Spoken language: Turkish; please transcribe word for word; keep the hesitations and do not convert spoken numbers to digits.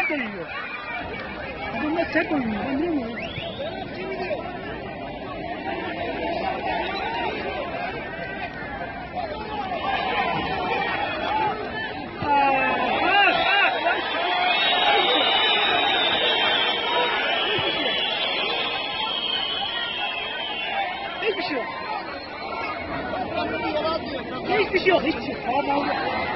sert oynuyor. Adamlar sert oynuyor. Ben bilmiyorum. Hiçbir şey yok. Hiçbir şey yok. Hiçbir şey yok. Tamam oldu.